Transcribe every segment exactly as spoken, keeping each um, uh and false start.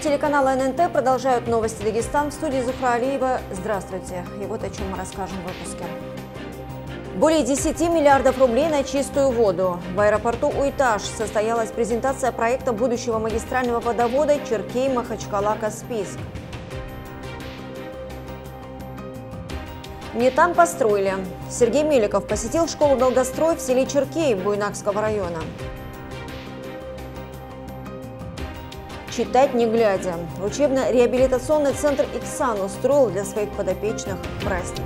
телеканала эн эн тэ продолжают новости Дагестан. В студии Зухра Алиева. Здравствуйте. И вот о чем мы расскажем в выпуске. Более десяти миллиардов рублей на чистую воду. В аэропорту Уйташ состоялась презентация проекта будущего магистрального водовода Черкей-Махачкала-Каспийск. Не там построили. Сергей Меликов посетил школу «Долгострой» в селе Черкей Буйнакского района. Читать не глядя. Учебно-реабилитационный центр «Иксан» устроил для своих подопечных праздник.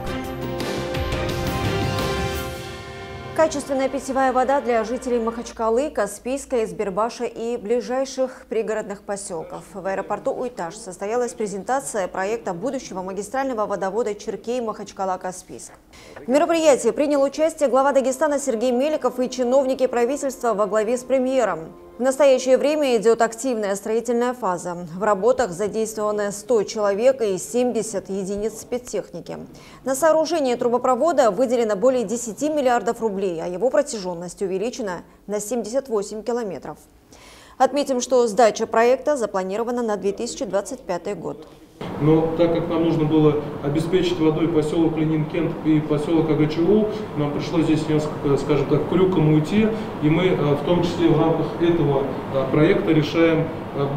Качественная питьевая вода для жителей Махачкалы, Каспийска, Избербаша и ближайших пригородных поселков. В аэропорту Уйташ состоялась презентация проекта будущего магистрального водовода Черкей-Махачкала-Каспийск. В мероприятии принял участие глава Дагестана Сергей Меликов и чиновники правительства во главе с премьером. В настоящее время идет активная строительная фаза. В работах задействованы сто человек и семьдесят единиц спецтехники. На сооружение трубопровода выделено более десяти миллиардов рублей, а его протяженность увеличена на семьдесят восемь километров. Отметим, что сдача проекта запланирована на две тысячи двадцать пятый год. Но так как нам нужно было обеспечить водой поселок Ленин-Кент и поселок Агачеву, нам пришлось здесь несколько, скажем так, крюком уйти. И мы в том числе в рамках этого проекта решаем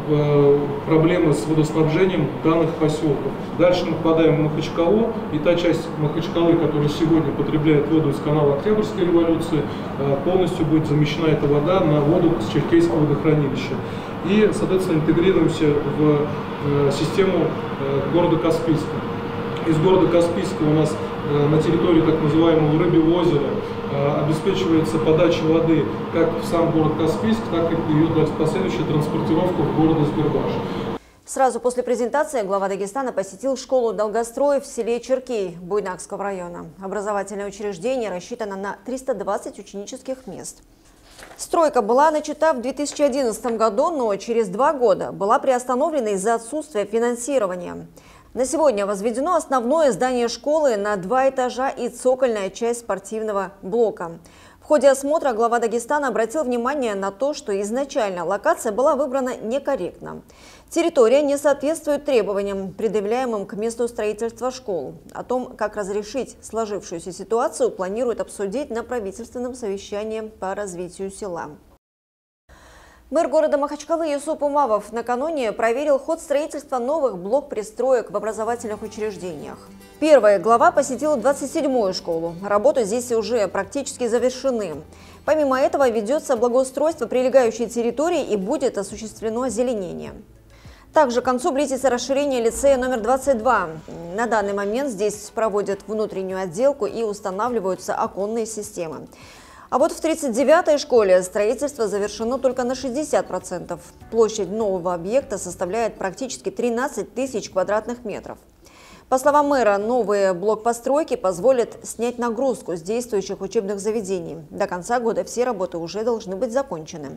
проблемы с водоснабжением данных поселков. Дальше мы попадаем в Махачкалу, и та часть Махачкалы, которая сегодня потребляет воду из канала Октябрьской революции, полностью будет замещена эта вода на воду с Черкейского водохранилища. И, соответственно, интегрируемся в систему города Каспийска. Из города Каспийска у нас на территории так называемого Рыбьего озера обеспечивается подача воды как в сам город Каспийск, так и ее последующая транспортировка в город Избербаш. Сразу после презентации глава Дагестана посетил школу «Долгострой» в селе Черкей Буйнакского района. Образовательное учреждение рассчитано на триста двадцать ученических мест. Стройка была начата в две тысячи одиннадцатом году, но через два года была приостановлена из-за отсутствия финансирования. На сегодня возведено основное здание школы на два этажа и цокольная часть спортивного блока. В ходе осмотра глава Дагестана обратил внимание на то, что изначально локация была выбрана некорректно. Территория не соответствует требованиям, предъявляемым к месту строительства школ. О том, как разрешить сложившуюся ситуацию, планируют обсудить на правительственном совещании по развитию села. Мэр города Махачкалы Юсуп Умавов накануне проверил ход строительства новых блок-пристроек в образовательных учреждениях. Первая глава посетила двадцать седьмую школу. Работы здесь уже практически завершены. Помимо этого ведется благоустройство прилегающей территории и будет осуществлено озеленение. Также к концу близится расширение лицея номер двадцать два. На данный момент здесь проводят внутреннюю отделку и устанавливаются оконные системы. А вот в тридцать девятой школе строительство завершено только на шестьдесят процентов. Площадь нового объекта составляет практически тринадцать тысяч квадратных метров. По словам мэра, новые блок-постройки позволят снять нагрузку с действующих учебных заведений. До конца года все работы уже должны быть закончены.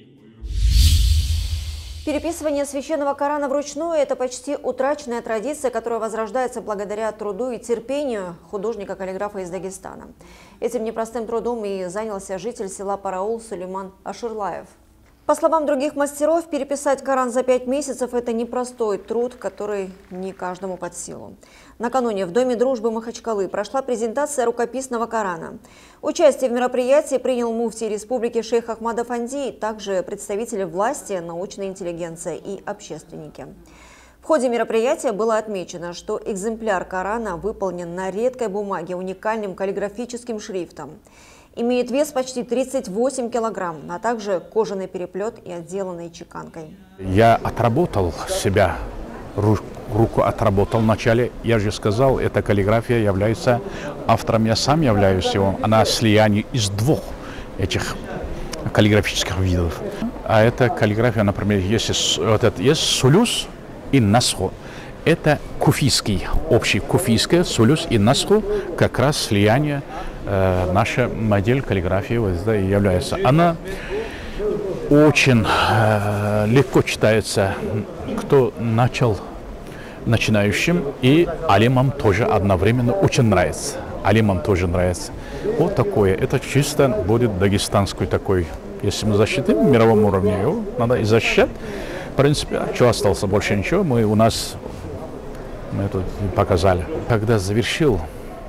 Переписывание священного Корана вручную – это почти утраченная традиция, которая возрождается благодаря труду и терпению художника-каллиграфа из Дагестана. Этим непростым трудом и занялся житель села Параул Сулейман Аширлаев. По словам других мастеров, переписать Коран за пять месяцев – это непростой труд, который не каждому под силу. Накануне в Доме дружбы Махачкалы прошла презентация рукописного Корана. Участие в мероприятии принял муфтий республики шейх Ахмад Афанди, также представители власти, научной интеллигенции и общественники. В ходе мероприятия было отмечено, что экземпляр Корана выполнен на редкой бумаге уникальным каллиграфическим шрифтом. Имеет вес почти тридцать восемь килограмм, а также кожаный переплет и отделанный чеканкой. Я отработал себя, руку отработал вначале. Я же сказал, эта каллиграфия является автором, я сам являюсь его. Она слияние из двух этих каллиграфических видов. А эта каллиграфия, например, есть, вот это, есть сулюс и насху. Это куфийский, общий куфийский, сулюс и насху, как раз слияние. Э, наша модель каллиграфии вот, да, является. Она очень э, легко читается, кто начал начинающим, и алимам тоже одновременно очень нравится. Алимам тоже нравится. Вот такое. Это чисто будет дагестанский такой. Если мы защитим в мировом уровне, его надо и защищать. принципе, что остался, больше ничего. Мы у нас мы тут показали. Когда завершил,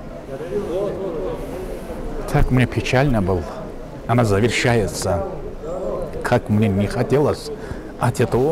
так мне печально было. Она завершается, как мне не хотелось от этого.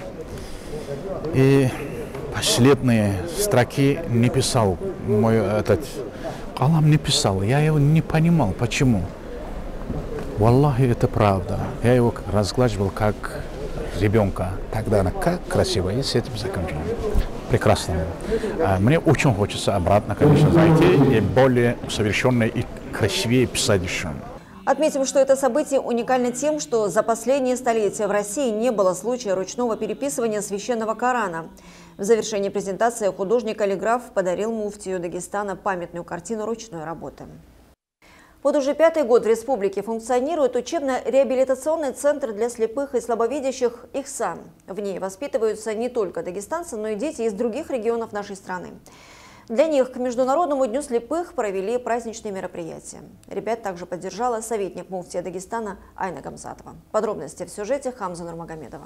И последние строки не писал. Мой этот калам не писал. Я его не понимал, почему. Валлахи, это правда. Я его разглаживал как ребенка. Тогда она как красиво, и с этим закончила. Прекрасно. Мне очень хочется обратно, конечно, зайти и более совершенное и красивее писать еще. Отметим, что это событие уникально тем, что за последние столетия в России не было случая ручного переписывания священного Корана. В завершении презентации художник-каллиграф подарил муфтию Дагестана памятную картину ручной работы. Вот уже пятый год в республике функционирует учебно-реабилитационный центр для слепых и слабовидящих «Ихсан». В ней воспитываются не только дагестанцы, но и дети из других регионов нашей страны. Для них к Международному дню слепых провели праздничные мероприятия. Ребят также поддержала советник муфтия Дагестана Айна Гамзатова. Подробности в сюжете Хамза Нурмагомедова.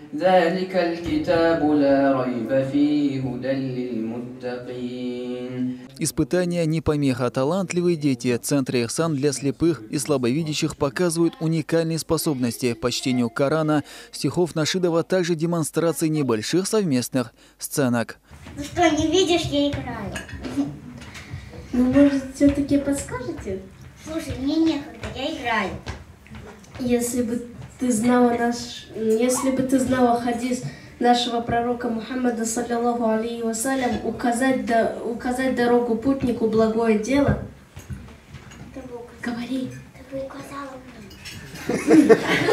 Испытания не помеха. Талантливые дети Центра «Ихсан» для слепых и слабовидящих показывают уникальные способности по чтению Корана, стихов Нашидова, также демонстрации небольших совместных сценок. Ну что, не видишь, я играю. Ну, может, все-таки подскажете? Слушай, мне некогда, я играю. Если бы ты знала наш, если бы ты знала хадис нашего пророка Мухаммада, саллиллаху алейхи вассалям, указать, до, указать дорогу путнику благое дело. Ты бы, Говори. Ты бы указала мне.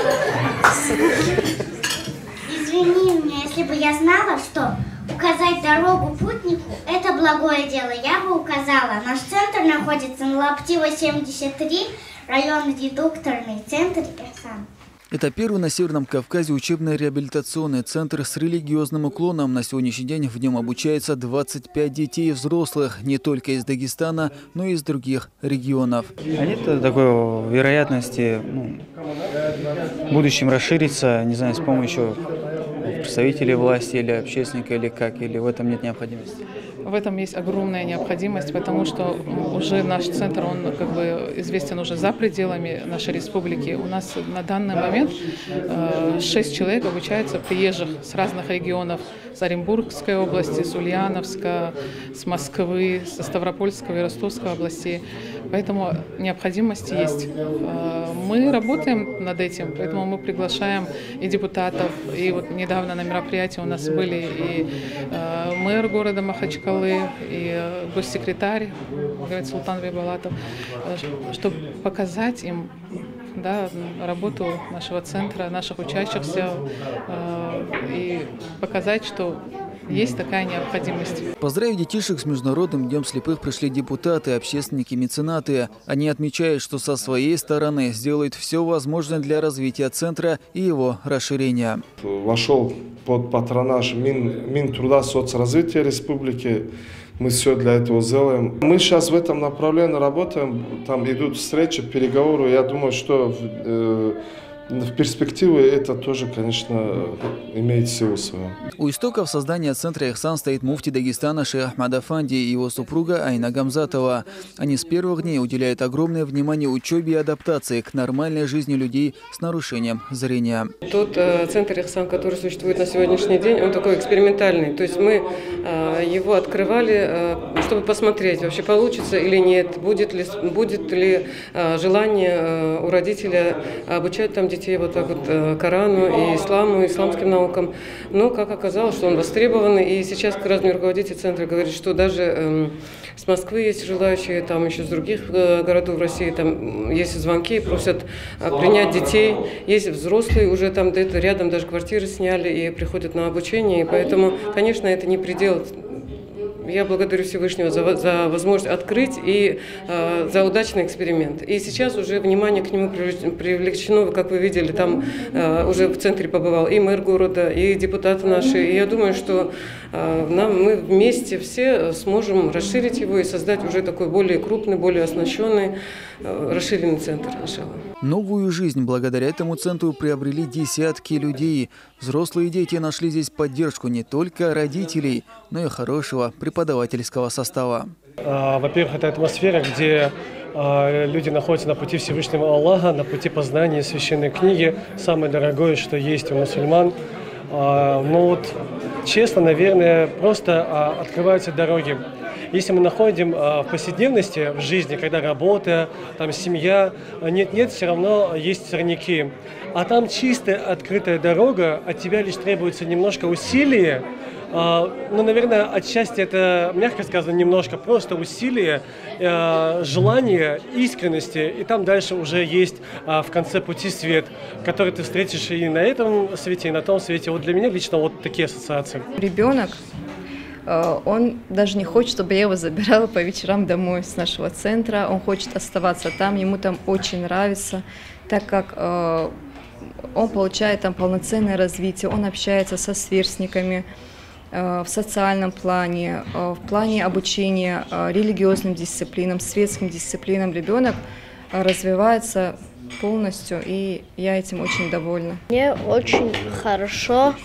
Извини меня, если бы я знала, что указать дорогу путнику – это благое дело, я бы указала. Наш центр находится на Лаптева, семьдесят три, район редукторный, центр «Ихсан». Это первый на Северном Кавказе учебно-реабилитационный центр с религиозным уклоном. На сегодняшний день в нем обучается двадцать пять детей и взрослых, не только из Дагестана, но и из других регионов. Нет такой вероятности ну, в будущем расшириться, не знаю, с помощью представителей власти или общественника, или как, или в этом нет необходимости? В этом есть огромная необходимость, потому что уже наш центр, он как бы известен уже за пределами нашей республики. У нас на данный момент шесть человек обучаются приезжих с разных регионов, с Оренбургской области, с Ульяновска, с Москвы, со Ставропольского и Ростовской областей. Поэтому необходимость есть. Мы работаем над этим, поэтому мы приглашаем и депутатов, и вот недавно на мероприятии у нас были и мэр города Махачкалы, и госсекретарь Султан Бейбалатов, чтобы показать им, да, работу нашего центра, наших учащихся, и показать, что есть такая необходимость. Поздравить детишек с Международным днем слепых пришли депутаты, общественники, меценаты. Они отмечают, что со своей стороны сделают все возможное для развития центра и его расширения. Вошел под патронаж Мин, Минтруда соцразвития республики. Мы все для этого сделаем. Мы сейчас в этом направлении работаем. Там идут встречи, переговоры. Я думаю, что в, э, в перспективе это тоже, конечно, имеет силу свою. У истоков создания центра «Ихсан» стоит муфти Дагестана шейх Ахмад Афанди и его супруга Айна Гамзатова. Они с первых дней уделяют огромное внимание учебе и адаптации к нормальной жизни людей с нарушением зрения. Тот э, центр «Ихсан», который существует на сегодняшний день, он такой экспериментальный. То есть мы э, его открывали, э, чтобы посмотреть, вообще получится или нет, будет ли, будет ли э, желание э, у родителя обучать там детей вот так вот э, Корану и исламу, исламским наукам. Но, как оказалось, что он востребован. И сейчас как раз мне руководитель центра говорит, что даже э, с Москвы есть желающие, там еще с других э, городов России, там есть звонки, просят э, принять детей. Есть взрослые, уже там где-то рядом даже квартиры сняли и приходят на обучение. И поэтому, конечно, это не предел. Я благодарю Всевышнего за, за возможность открыть и э, за удачный эксперимент. И сейчас уже внимание к нему привлечено, как вы видели, там э, уже в центре побывал и мэр города, и депутаты наши. И я думаю, что э, нам, мы вместе все сможем расширить его и создать уже такой более крупный, более оснащенный, э, расширенный центр. Новую жизнь благодаря этому центру приобрели десятки людей. Взрослые дети нашли здесь поддержку не только родителей, но и хорошего преподавательского состава. Во-первых, это атмосфера, где люди находятся на пути Всевышнего Аллаха, на пути познания священной книги, самое дорогое, что есть у мусульман. Но вот, честно, наверное, просто открываются дороги. Если мы находим в повседневности, в жизни, когда работа, там семья, нет-нет, все равно есть сорняки. А там чистая, открытая дорога, от тебя лишь требуется немножко усилия. Ну, наверное, отчасти это, мягко сказано, немножко просто усилие, желание, искренности. И там дальше уже есть в конце пути свет, который ты встретишь и на этом свете, и на том свете. Вот для меня лично вот такие ассоциации. Ребенок, он даже не хочет, чтобы я его забирала по вечерам домой с нашего центра. Он хочет оставаться там, ему там очень нравится, так как э, он получает там полноценное развитие, он общается со сверстниками э, в социальном плане, э, в плане обучения э, религиозным дисциплинам, светским дисциплинам. Ребенок э, развивается полностью, и я этим очень довольна. Мне очень хорошо.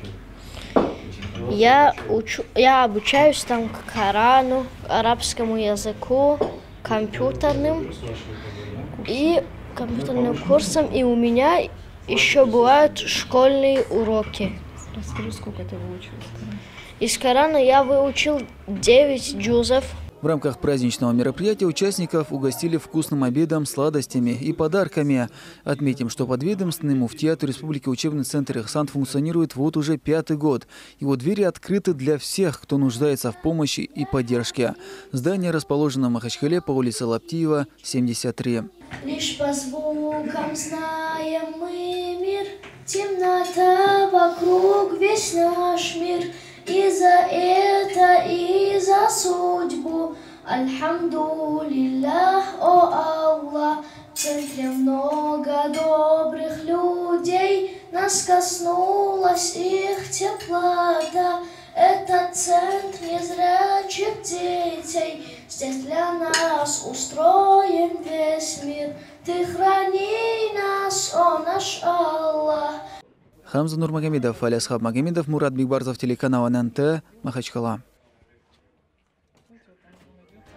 Я, учу, я обучаюсь там к Корану, арабскому языку, компьютерным и компьютерным курсам. И у меня еще бывают школьные уроки. Расскажи, сколько ты выучил? Из Корана я выучил девять джузов. В рамках праздничного мероприятия участников угостили вкусным обедом, сладостями и подарками. Отметим, что подведомственный муфтиату Республики учебный центр Ихсан функционирует вот уже пятый год. Его двери открыты для всех, кто нуждается в помощи и поддержке. Здание расположено в Махачкале по улице Лаптиева, семьдесят три. Лишь по звукам знаем мы мир, темнота вокруг весь наш мир. И за это, и за судьбу, альхамдулиллах, о Аллах. В центре много добрых людей, нас коснулась их теплота. Это центр незрячих детей, здесь для нас устроен весь мир. Ты храни нас, о наш Аллах. Хамза Нурмагомедов, Алиасхаб Магомедов, Мурат Бигбарзов, телеканал эн эн тэ, Махачкала.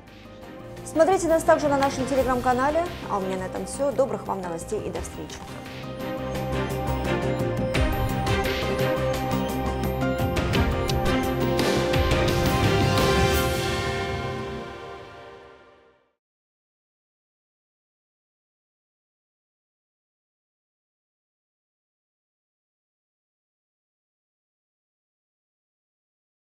Смотрите нас также на нашем телеграм-канале. А у меня на этом все. Добрых вам новостей и до встречи.